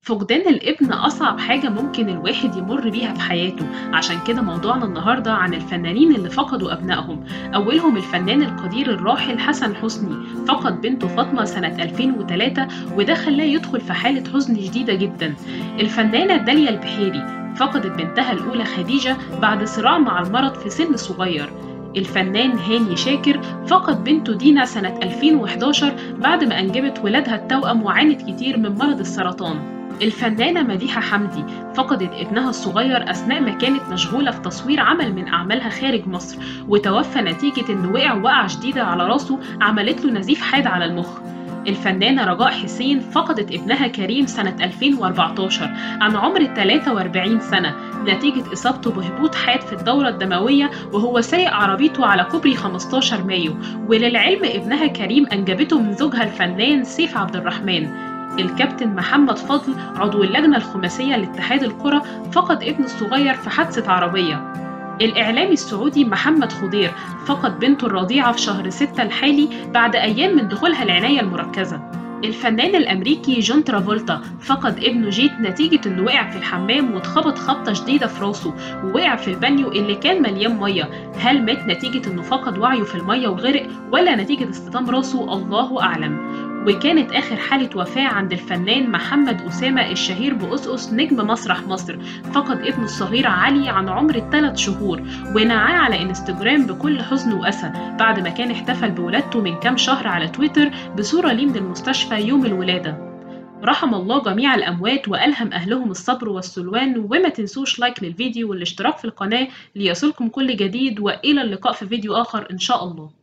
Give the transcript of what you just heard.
فقدان الابن أصعب حاجة ممكن الواحد يمر بيها في حياته، عشان كده موضوعنا النهاردة عن الفنانين اللي فقدوا أبنائهم. أولهم الفنان القدير الراحل حسن حسني، فقد بنته فاطمة سنة 2003 وده خلاه يدخل في حالة حزن شديدة جدا. الفنانة داليا البحيري فقدت بنتها الأولى خديجة بعد صراع مع المرض في سن صغير. الفنان هاني شاكر فقد بنته دينا سنة 2011 بعد ما أنجبت ولادها التوأم وعانت كتير من مرض السرطان. الفنانة مديحة حمدي فقدت ابنها الصغير أثناء ما كانت مشغولة في تصوير عمل من أعمالها خارج مصر، وتوفى نتيجة إنه وقع وقعة شديدة على راسه عملت له نزيف حاد على المخ. الفنانة رجاء حسين فقدت ابنها كريم سنة 2014 عن عمر 43 سنة نتيجة إصابته بهبوط حاد في الدورة الدموية وهو سايق عربيته على كوبري 15 مايو. وللعلم ابنها كريم أنجبته من زوجها الفنان سيف عبد الرحمن. الكابتن محمد فضل عضو اللجنة الخماسية لاتحاد الكرة فقد ابنه الصغير في حادثة عربية. الإعلامي السعودي محمد خضير فقد بنته الرضيعة في شهر 6 الحالي بعد أيام من دخولها العناية المركزة. الفنان الأمريكي جون ترافولتا فقد ابنه جيت نتيجة إنه وقع في الحمام واتخبط خبطة شديدة في راسه ووقع في البانيو اللي كان مليان مية. هل مات نتيجة إنه فقد وعيه في المية وغرق ولا نتيجة اصطدام راسه؟ الله أعلم. وكانت آخر حالة وفاة عند الفنان محمد أسامة الشهير بأس نجم مسرح مصر، فقد ابنه الصغير علي عن عمر 3 شهور ونعاه على انستجرام بكل حزن وأسى بعد ما كان احتفل بولادته من كام شهر على تويتر بصورة ليه من المستشفى يوم الولادة. رحم الله جميع الأموات وألهم أهلهم الصبر والسلوان، وما تنسوش لايك للفيديو والاشتراك في القناة ليصلكم كل جديد، وإلى اللقاء في فيديو آخر إن شاء الله.